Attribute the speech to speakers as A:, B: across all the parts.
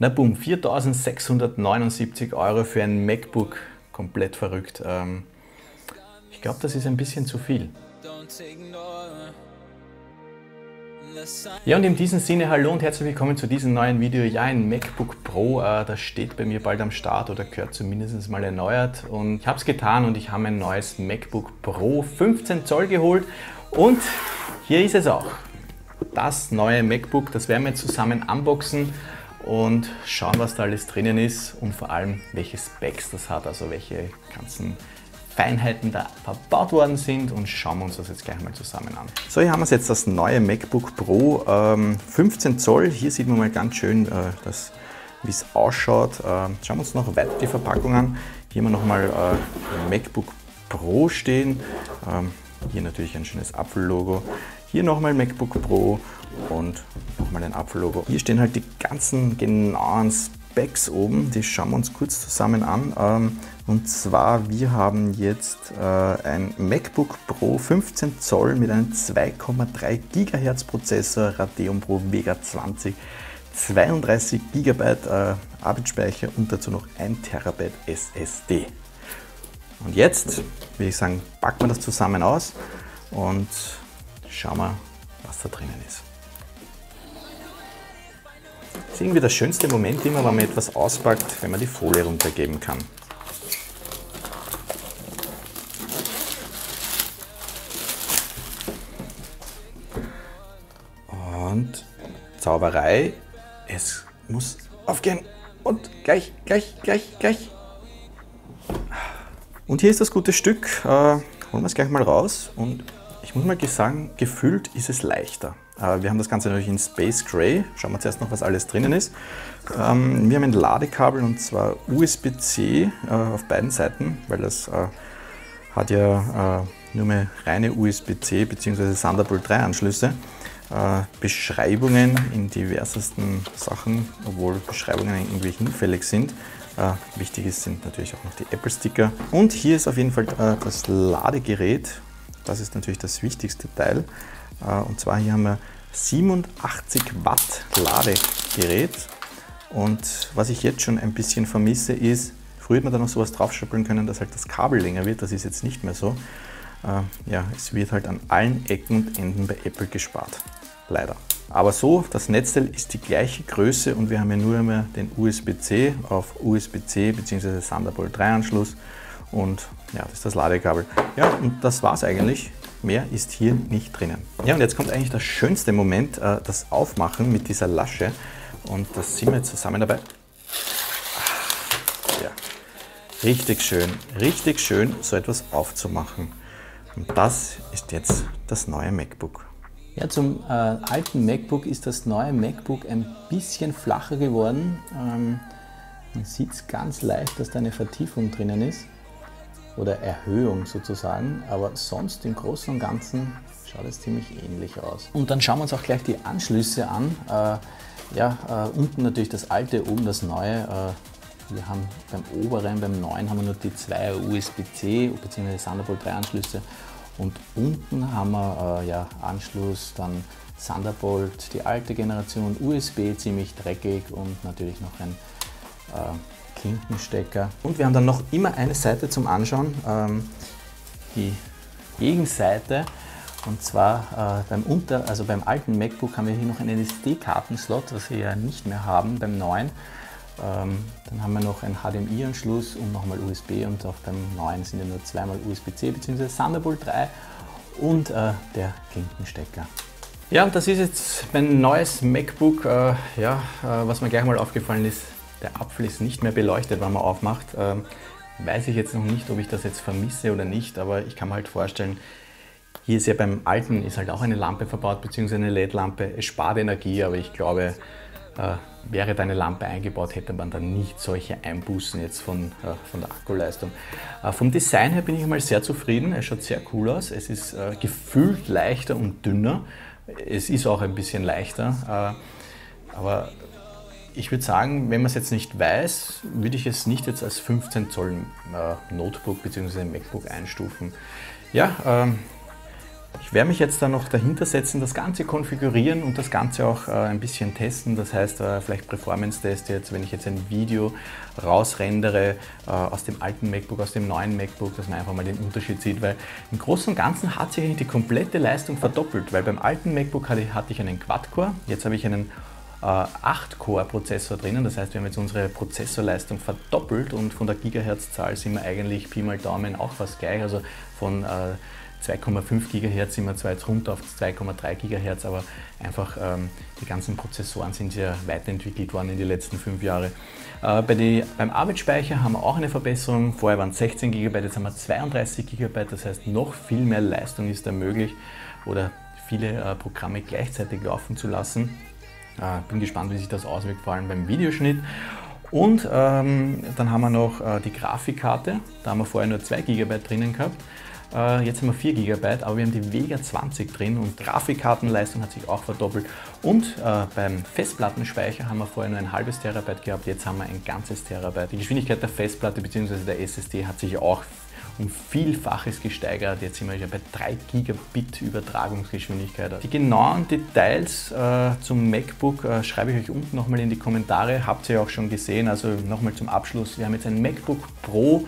A: Na boom, 4.679 Euro für ein MacBook, komplett verrückt. Ich glaube, das ist ein bisschen zu viel. Ja, und in diesem Sinne, hallo und herzlich willkommen zu diesem neuen Video. Ja, ein MacBook Pro, das steht bei mir bald am Start oder gehört zumindest mal erneuert. Und ich habe es getan und ich habe ein neues MacBook Pro 15 Zoll geholt. Und hier ist es auch. Das neue MacBook, das werden wir jetzt zusammen unboxen und schauen, was da alles drinnen ist und vor allem, welche Specs das hat, also welche ganzen Feinheiten da verbaut worden sind, und schauen wir uns das jetzt gleich mal zusammen an. So, hier haben wir jetzt das neue MacBook Pro 15 Zoll. Hier sieht man mal ganz schön, wie es ausschaut. Schauen wir uns noch weiter die Verpackung an. Hier haben wir nochmal MacBook Pro stehen. Hier natürlich ein schönes Apfellogo. Hier nochmal MacBook Pro und nochmal ein Apfellogo. Hier stehen halt die ganzen genauen Specs oben, die schauen wir uns kurz zusammen an. Und zwar, wir haben jetzt ein MacBook Pro 15 Zoll mit einem 2,3 GHz Prozessor, Radeon Pro Vega 20, 32 GB Arbeitsspeicher und dazu noch 1 TB SSD. Und jetzt würde ich sagen, packen wir das zusammen aus und schauen wir, was da drinnen ist. Das ist irgendwie der schönste Moment immer, wenn man etwas auspackt, wenn man die Folie runtergeben kann. Und Zauberei, es muss aufgehen und gleich. Und hier ist das gute Stück, holen wir es gleich mal raus, und ich muss mal sagen, gefühlt ist es leichter. Wir haben das Ganze natürlich in Space Gray. Schauen wir zuerst noch, was alles drinnen ist. Wir haben ein Ladekabel, und zwar USB-C auf beiden Seiten, weil das hat ja nur mehr reine USB-C bzw. Thunderbolt 3 Anschlüsse. Beschreibungen in diversesten Sachen, obwohl Beschreibungen irgendwie hinfällig sind. Wichtig sind natürlich auch noch die Apple-Sticker. Und hier ist auf jeden Fall das Ladegerät. Das ist natürlich das wichtigste Teil. Und zwar hier haben wir 87 Watt Ladegerät. Und was ich jetzt schon ein bisschen vermisse ist, früher hätte man da noch sowas draufstapeln können, dass halt das Kabel länger wird. Das ist jetzt nicht mehr so. Ja, es wird halt an allen Ecken und Enden bei Apple gespart. Leider. Aber so, das Netzteil ist die gleiche Größe und wir haben ja nur einmal den USB-C auf USB-C bzw. Thunderbolt 3 Anschluss. Und ja, das ist das Ladekabel. Ja, und das war's eigentlich. Mehr ist hier nicht drinnen. Ja, und jetzt kommt eigentlich der schönste Moment, das Aufmachen mit dieser Lasche. Und das sind wir jetzt zusammen dabei. Ja, richtig schön, so etwas aufzumachen. Und das ist jetzt das neue MacBook. Ja, zum alten MacBook ist das neue MacBook ein bisschen flacher geworden. Man sieht es ganz leicht, dass da eine Vertiefung drinnen ist. Oder Erhöhung sozusagen, aber sonst im Großen und Ganzen schaut es ziemlich ähnlich aus. Und dann schauen wir uns auch gleich die Anschlüsse an. Unten natürlich das alte, oben das neue. Wir haben beim oberen, beim neuen haben wir nur die zwei USB-C bzw. Thunderbolt 3 Anschlüsse, und unten haben wir Anschluss, dann Thunderbolt, die alte Generation, USB ziemlich dreckig und natürlich noch ein Klinkenstecker. Und wir haben dann noch immer eine Seite zum Anschauen, die Gegenseite, und zwar beim alten MacBook haben wir hier noch einen SD-Kartenslot, was wir ja nicht mehr haben beim neuen. Dann haben wir noch einen HDMI-Anschluss und nochmal USB, und auch beim neuen sind ja nur zweimal USB-C bzw. Thunderbolt 3 und der Klinkenstecker. Ja, und das ist jetzt mein neues MacBook. Was mir gleich mal aufgefallen ist, der Apfel ist nicht mehr beleuchtet, wenn man aufmacht. Weiß ich jetzt noch nicht, ob ich das jetzt vermisse oder nicht, aber ich kann mir halt vorstellen, hier ist ja beim alten ist halt auch eine Lampe verbaut, beziehungsweise eine LED-Lampe. Es spart Energie, aber ich glaube, wäre da eine Lampe eingebaut, hätte man dann nicht solche Einbußen jetzt von der Akkuleistung. Vom Design her bin ich mal sehr zufrieden. Es schaut sehr cool aus. Es ist gefühlt leichter und dünner. Es ist auch ein bisschen leichter, aber ich würde sagen, wenn man es jetzt nicht weiß, würde ich es nicht jetzt als 15 Zoll Notebook bzw. MacBook einstufen. Ja, Ich werde mich jetzt da noch dahinter setzen, das Ganze konfigurieren und das Ganze auch ein bisschen testen. Das heißt, vielleicht Performance-Test jetzt, wenn ich jetzt ein Video rausrendere aus dem alten MacBook, aus dem neuen MacBook, dass man einfach mal den Unterschied sieht, weil im Großen und Ganzen hat sich eigentlich die komplette Leistung verdoppelt, weil beim alten MacBook hatte ich einen Quad-Core, jetzt habe ich einen 8-Core-Prozessor drinnen, das heißt, wir haben jetzt unsere Prozessorleistung verdoppelt und von der Gigahertz-Zahl sind wir eigentlich Pi mal Daumen auch fast gleich, also von 2,5 GHz sind wir zwar jetzt runter auf 2,3 GHz, aber einfach die ganzen Prozessoren sind ja weiterentwickelt worden in den letzten 5 Jahren. Beim Arbeitsspeicher haben wir auch eine Verbesserung. Vorher waren es 16 GB, jetzt haben wir 32 GB, das heißt noch viel mehr Leistung ist da möglich oder viele Programme gleichzeitig laufen zu lassen. Bin gespannt, wie sich das auswirkt, vor allem beim Videoschnitt. Und dann haben wir noch die Grafikkarte, da haben wir vorher nur 2 GB drinnen gehabt. Jetzt haben wir 4 GB, aber wir haben die Vega 20 drin und Grafikkartenleistung hat sich auch verdoppelt. Und beim Festplattenspeicher haben wir vorher nur ein halbes Terabyte gehabt, jetzt haben wir ein ganzes Terabyte. Die Geschwindigkeit der Festplatte bzw. der SSD hat sich auch um Vielfaches gesteigert. Jetzt sind wir ja bei 3 Gigabit Übertragungsgeschwindigkeit. Die genauen Details zum MacBook schreibe ich euch unten nochmal in die Kommentare. Habt ihr ja auch schon gesehen. Also nochmal zum Abschluss. Wir haben jetzt ein MacBook Pro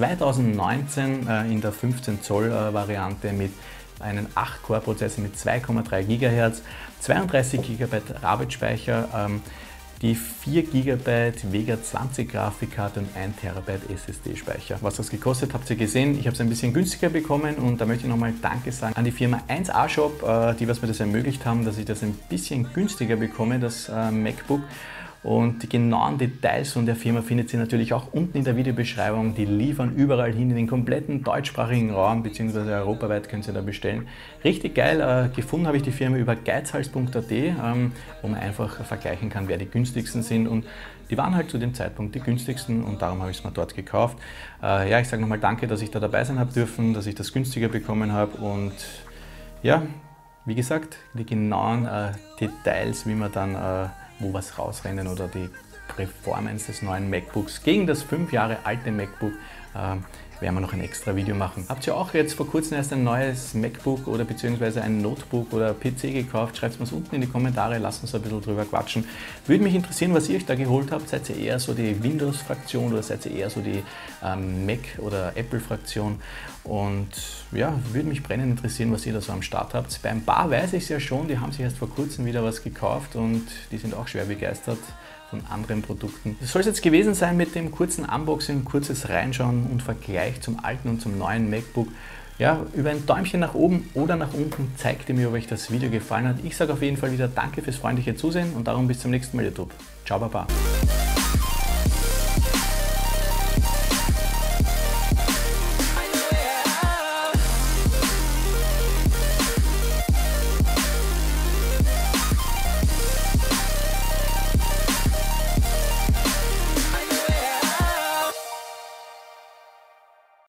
A: 2019 in der 15 Zoll Variante mit einem 8-Core-Prozessor mit 2,3 GHz, 32 GB Arbeitsspeicher, die 4 GB Vega 20 Grafikkarte und 1 TB SSD-Speicher. Was das gekostet, habt ihr gesehen. Ich habe es ein bisschen günstiger bekommen und da möchte ich nochmal Danke sagen an die Firma 1A Shop, die mir das ermöglicht haben, dass ich das ein bisschen günstiger bekomme, das MacBook. Und die genauen Details von der Firma findet ihr natürlich auch unten in der Videobeschreibung. Die liefern überall hin in den kompletten deutschsprachigen Raum bzw. europaweit könnt ihr da bestellen. Richtig geil, gefunden habe ich die Firma über geizhals.at, wo man einfach vergleichen kann, wer die günstigsten sind. Und die waren halt zu dem Zeitpunkt die günstigsten und darum habe ich es mir dort gekauft. Ja, ich sage nochmal danke, dass ich da dabei sein habe dürfen, dass ich das günstiger bekommen habe und ja, wie gesagt, die genauen Details, wie man dann wo was rausrennen oder die Performance des neuen MacBooks gegen das 5 Jahre alte MacBook, werden wir noch ein extra Video machen. Habt ihr auch jetzt vor kurzem erst ein neues MacBook oder beziehungsweise ein Notebook oder PC gekauft? Schreibt es mir unten in die Kommentare, lasst uns ein bisschen drüber quatschen. Würde mich interessieren, was ihr euch da geholt habt. Seid ihr eher so die Windows-Fraktion oder seid ihr eher so die Mac- oder Apple-Fraktion? Und ja, würde mich brennend interessieren, was ihr da so am Start habt. Beim Bar weiß ich es ja schon, die haben sich erst vor kurzem wieder was gekauft und die sind auch schwer begeistert von anderen Produkten. Das soll es jetzt gewesen sein mit dem kurzen Unboxing, kurzes Reinschauen und Vergleich zum alten und zum neuen MacBook. Ja, über ein Däumchen nach oben oder nach unten zeigt ihr mir, ob euch das Video gefallen hat. Ich sage auf jeden Fall wieder Danke fürs freundliche Zusehen und darum bis zum nächsten Mal YouTube. Ciao, Baba.